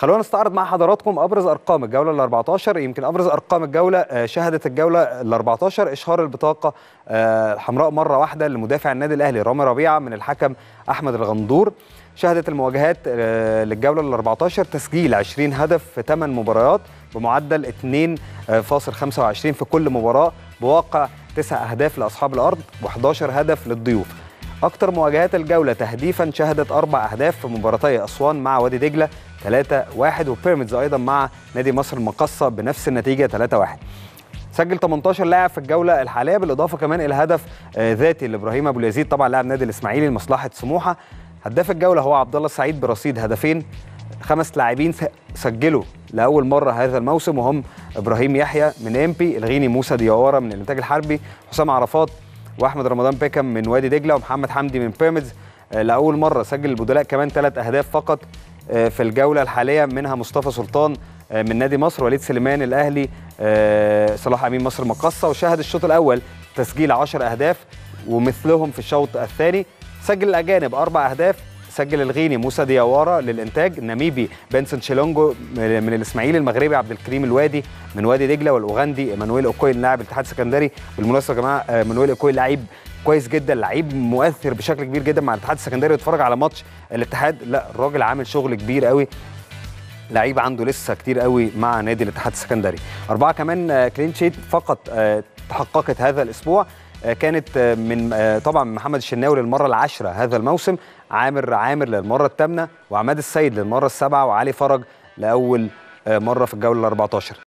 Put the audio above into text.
خلونا نستعرض مع حضراتكم ابرز ارقام الجوله ال 14. يمكن ابرز ارقام الجوله شهدت الجوله ال 14 اشهار البطاقه الحمراء مره واحده لمدافع النادي الاهلي رامي ربيعه من الحكم احمد الغندور. شهدت المواجهات للجوله ال 14 تسجيل 20 هدف في 8 مباريات بمعدل 2.25 في كل مباراه، بواقع 9 اهداف لاصحاب الارض و11 هدف للضيوف. أكثر مواجهات الجولة تهديفا شهدت 4 أهداف في مباراتي أسوان مع وادي دجلة 3-1، وبيراميدز أيضا مع نادي مصر المقاصة بنفس النتيجة 3-1. سجل 18 لاعب في الجولة الحالية، بالإضافة كمان إلى هدف ذاتي لإبراهيم أبو اليزيد طبعا لاعب نادي الإسماعيلي لمصلحة سموحة. هداف الجولة هو عبد الله السعيد برصيد هدفين. 5 لاعبين سجلوا لأول مرة هذا الموسم، وهم إبراهيم يحيى من إمبي، الغيني موسى دياورا من الإنتاج الحربي، حسام عرفات واحمد رمضان بيكم من وادي دجله، ومحمد حمدي من بيراميدز. لاول مره سجل البدلاء كمان 3 اهداف فقط في الجوله الحاليه، منها مصطفى سلطان من نادي مصر، وليد سليمان الاهلي، صلاح امين مصر المقاصه. وشهد الشوط الاول تسجيل 10 اهداف ومثلهم في الشوط الثاني. سجل الاجانب 4 اهداف، سجل الغيني موسى دياورا للانتاج، الناميبي بنسن شيلونجو من الاسماعيلي، المغربي عبد الكريم الوادي من وادي دجله، والاوغندي ايمانويل اوكوي لاعب الاتحاد السكندري. بالمناسبه يا جماعه ايمانويل اوكوي لعيب كويس جدا، لعيب مؤثر بشكل كبير جدا مع الاتحاد السكندري. اتفرج على ماتش الاتحاد، لا الراجل عامل شغل كبير قوي، لعيب عنده لسه كتير قوي مع نادي الاتحاد السكندري. 4 كمان كلين شيت فقط تحققت هذا الاسبوع، كانت من طبعا محمد الشناوي للمره ال10 هذا الموسم، عامر للمره ال8، وعماد السيد للمره ال7، وعلي فرج لاول مره في الجوله ال14.